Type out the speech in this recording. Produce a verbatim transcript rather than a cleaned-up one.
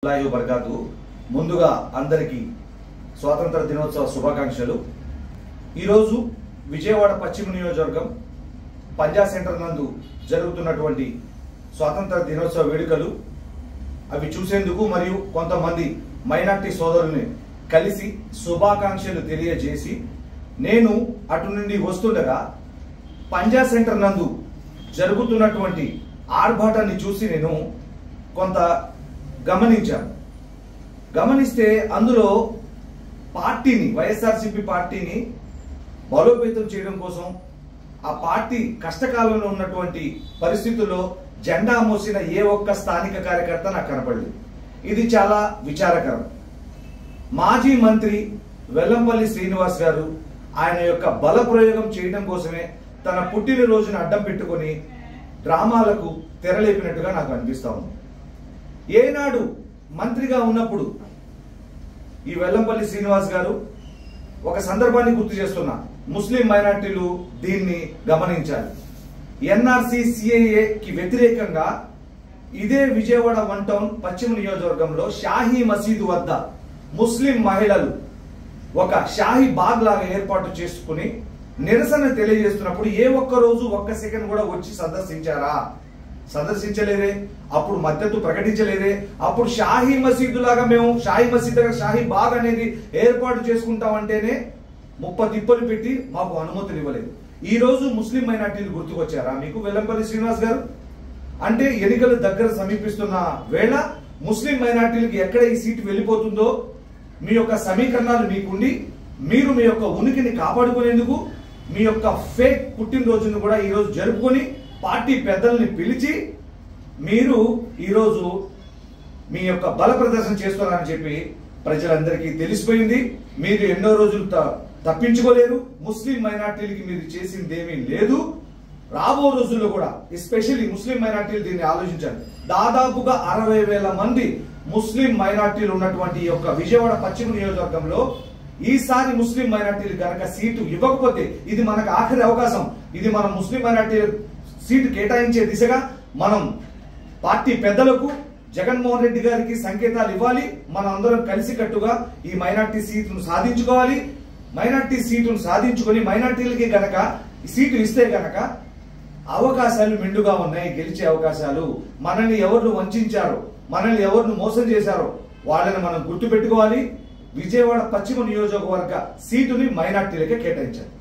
అల్లాహు బర్కాతు. ముందుగా అందరికీ స్వాతంత్ర దినోత్సవ శుభాకాంక్షలు. ఈరోజు విజయవాడ పశ్చిమ నియోజకవర్గం పంజా సెంటర్ నందు జరుగుతున్నటువంటి స్వాతంత్ర దినోత్సవ వేడుకలు అవి చూసేందుకు మరియు కొంతమంది మైనార్టీ సోదరుల్ని కలిసి శుభాకాంక్షలు తెలియజేసి నేను అటు నుండి వస్తుండగా పంజా సెంటర్ నందు జరుగుతున్నటువంటి ఆర్భాటాన్ని చూసి నేను కొంత గమనించాను. గమనిస్తే అందులో పార్టీని వైఎస్ఆర్సీపీ పార్టీని బలోపేతం చేయడం కోసం ఆ పార్టీ కష్టకాలంలో ఉన్నటువంటి పరిస్థితుల్లో జెండా మోసిన ఏ ఒక్క స్థానిక కార్యకర్త నాకు కనపడలేదు. ఇది చాలా విచారకరం. మాజీ మంత్రి వెల్లంపల్లి శ్రీనివాస్ గారు ఆయన యొక్క బల ప్రయోగం చేయడం కోసమే తన పుట్టినరోజును అడ్డం పెట్టుకొని డ్రామాలకు తెరలేపినట్టుగా నాకు అనిపిస్తా ఉంది. ఏనాడు మంత్రిగా ఉన్నప్పుడు ఈ వెల్లంపల్లి శ్రీనివాస్ గారు ఒక సందర్భాన్ని గుర్తు చేస్తున్నా, ముస్లిం మైనార్టీలు దీన్ని గమనించాలి. ఎన్ఆర్సీ సిఏఏకి వ్యతిరేకంగా ఇదే విజయవాడ వన్ టౌన్ పశ్చిమ నియోజకవర్గంలో షాహీ మసీదు వద్ద ముస్లిం మహిళలు ఒక షాహీ బాగ్ లాగా ఏర్పాటు చేసుకుని నిరసన తెలియజేస్తున్నప్పుడు ఏ ఒక్క రోజు ఒక్క సెకండ్ కూడా వచ్చి సందర్శించారా? సందర్శించలేదే. అప్పుడు మద్దతు ప్రకటించలేదే. అప్పుడు షాహీ మసీదు లాగా మేము షాహీ మసీద్ దగ్గర షాహీ బాగ్ అనేది ఏర్పాటు చేసుకుంటామంటేనే ముప్ప తిప్పలు పెట్టి మాకు అనుమతులు ఇవ్వలేదు. ఈ రోజు ముస్లిం మైనార్టీలు గుర్తుకొచ్చారా మీకు వెల్లంపల్లి శ్రీనివాస్ గారు? అంటే ఎన్నికల దగ్గర సమీపిస్తున్న వేళ ముస్లిం మైనార్టీలకు ఎక్కడ ఈ సీటు వెళ్ళిపోతుందో మీ యొక్క సమీకరణాలు మీకుండి మీరు మీ యొక్క ఉనికిని కాపాడుకునేందుకు మీ యొక్క ఫేక్ పుట్టినరోజును కూడా ఈ రోజు జరుపుకొని పార్టీ పెద్దల్ని పిలిచి మీరు ఈరోజు మీ యొక్క బల ప్రదర్శన చేస్తున్నారని చెప్పి ప్రజలందరికీ తెలిసిపోయింది. మీరు ఎన్నో రోజులు తప్పించుకోలేరు. ముస్లిం మైనార్టీలకి మీరు చేసింది ఏమీ లేదు. రాబో రోజుల్లో కూడా ఎస్పెషల్లీ ముస్లిం మైనార్టీలు దీన్ని ఆలోచించాలి. దాదాపుగా అరవై వేల మంది ముస్లిం మైనార్టీలు ఉన్నటువంటి ఈ యొక్క విజయవాడ పశ్చిమ నియోజకవర్గంలో ఈసారి ముస్లిం మైనార్టీలు కనుక సీటు ఇవ్వకపోతే ఇది మనకు ఆఖరి అవకాశం. ఇది మనం ముస్లిం మైనార్టీ సీటు కేటాయించే దిశగా మనం పార్టీ పెద్దలకు జగన్మోహన్ రెడ్డి గారికి సంకేతాలు ఇవ్వాలి. మనం అందరం కలిసికట్టుగా ఈ మైనార్టీ సీటును సాధించుకోవాలి. మైనార్టీ సీటును సాధించుకొని మైనార్టీలకి గనక సీటు ఇస్తే గనక అవకాశాలు మెండుగా ఉన్నాయి, గెలిచే అవకాశాలు. మనల్ని ఎవరు వంచారో, మనల్ని ఎవరిని మోసం చేశారో వాళ్ళని మనం గుర్తు పెట్టుకోవాలి. విజయవాడ పశ్చిమ నియోజకవర్గ సీటుని మైనార్టీలకే కేటాయించాలి.